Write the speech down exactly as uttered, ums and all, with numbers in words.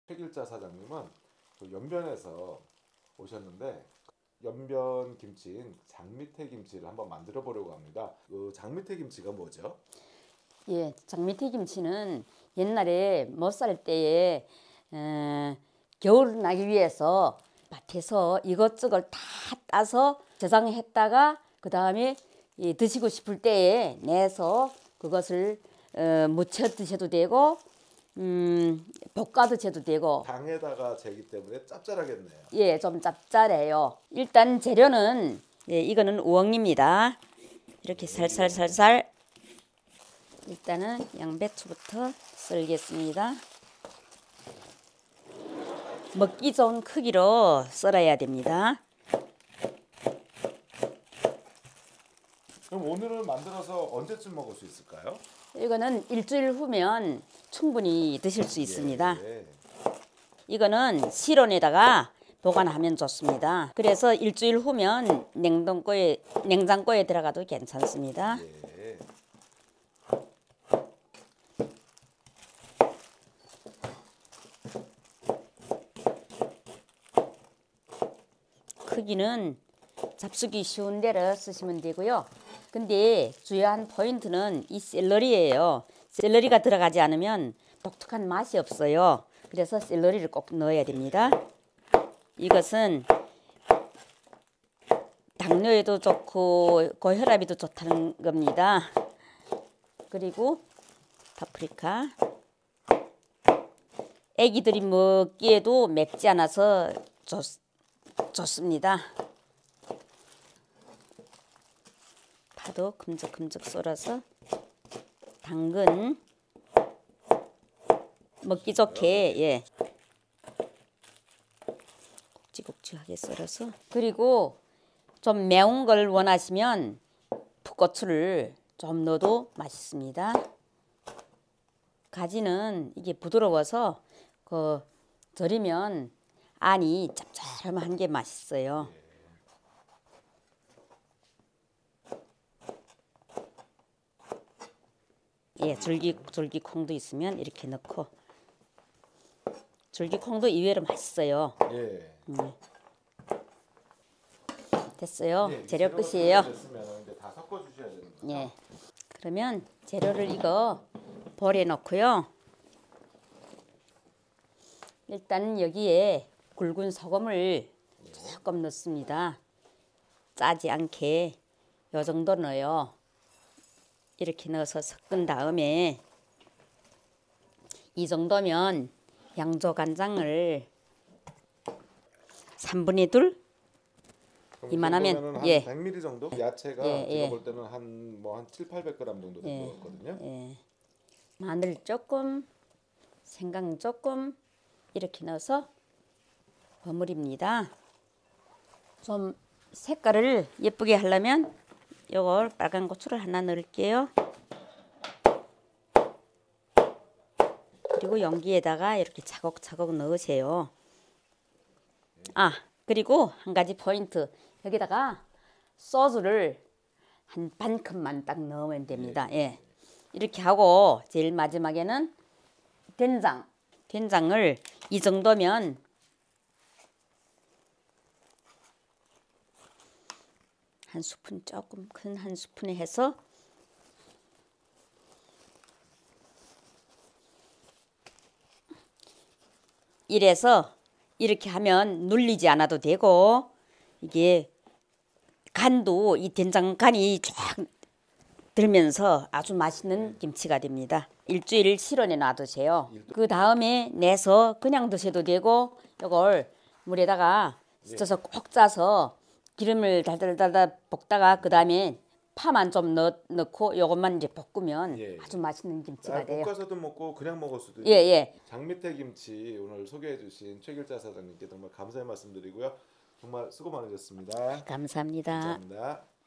최길자 사장님은 그 연변에서 오셨는데 연변 김치인 장미태 김치를 한번 만들어 보려고 합니다. 그 장미태 김치가 뭐죠? 예, 장미태 김치는 옛날에 못 살 때에 에, 겨울 나기 위해서 밭에서 이것저것 다 따서 저장했다가 그 다음에 예, 드시고 싶을 때에 내서 그것을 어, 무쳐 드셔도 되고 음, 볶아 드셔도 되고. 당에다가 재기 때문에 짭짤하겠네요. 예, 좀 짭짤해요. 일단 재료는 예, 이거는 우엉입니다. 이렇게 살살살살 일단은 양배추부터 썰겠습니다. 먹기 좋은 크기로 썰어야 됩니다. 그럼 오늘은 만들어서 언제쯤 먹을 수 있을까요? 이거는 일주일 후면 충분히 드실 수 있습니다. 예. 이거는 실온에다가 보관하면 좋습니다. 그래서 일주일 후면 냉동고에 냉장고에 들어가도 괜찮습니다. 예. 크기는 잡수기 쉬운 대로 쓰시면 되고요. 근데 주요한 포인트는 이 샐러리예요. 샐러리가 들어가지 않으면 독특한 맛이 없어요. 그래서 샐러리를 꼭 넣어야 됩니다. 이것은 당뇨에도 좋고 고혈압에도 좋다는 겁니다. 그리고 파프리카. 애기들이 먹기에도 맵지 않아서 좋, 좋습니다. 파도 큼직큼직 썰어서 당근 먹기 좋게 예 굵직굵직하게 썰어서. 그리고 좀 매운 걸 원하시면 풋고추를 좀 넣어도 맛있습니다. 가지는 이게 부드러워서 그 절이면 안이 짭짤한 게 맛있어요. 예, 줄기 줄기 콩도 있으면 이렇게 넣고. 줄기 콩도 의외로 맛있어요. 예. 음. 됐어요. 예, 재료 끝이에요. 됐으면 이제 다 섞어 주셔야 되는 거죠? 예. 그러면 재료를 이거 볼에 넣고요. 일단 여기에 굵은 소금을 조금 넣습니다. 짜지 않게 요 정도 넣어요. 이렇게 넣어서 섞은 다음에 이 정도면 양조간장을 삼분의 둘 이만하면 예. 예. 백 밀리리터 정도? 야채가 예, 제가 예. 볼 때는 한 뭐 한 칠, 팔백 그램 정도 된 것 같거든요. 예. 마늘 조금, 생강 조금 이렇게 넣어서 버무립니다. 좀 색깔을 예쁘게 하려면 요걸 빨간 고추를 하나 넣을게요. 그리고 용기에다가 이렇게 차곡차곡 넣으세요. 아, 그리고 한 가지 포인트. 여기다가 소주를 한 반 컵만 딱 넣으면 됩니다. 예. 이렇게 하고 제일 마지막에는 된장. 된장을 이 정도면 한 스푼, 조금 큰 한 스푼에 해서 이래서 이렇게 하면 눌리지 않아도 되고, 이게 간도 이 된장 간이 쫙 들면서 아주 맛있는 김치가 됩니다. 일주일 실온에 놔두세요. 그 다음에 내서 그냥 드셔도 되고, 이걸 물에다가 씻어서 꼭 짜서 기름을 달달달달 볶다가 그 다음에 파만 좀 넣, 넣고 요것만 이제 볶으면 예, 예. 아주 맛있는 김치가 아, 돼요. 볶아서도 먹고 그냥 먹을 수도 예, 예. 장미태 김치 오늘 소개해 주신 최길자 사장님께 정말 감사의 말씀드리고요. 정말 수고 많으셨습니다. 감사합니다. 감사합니다.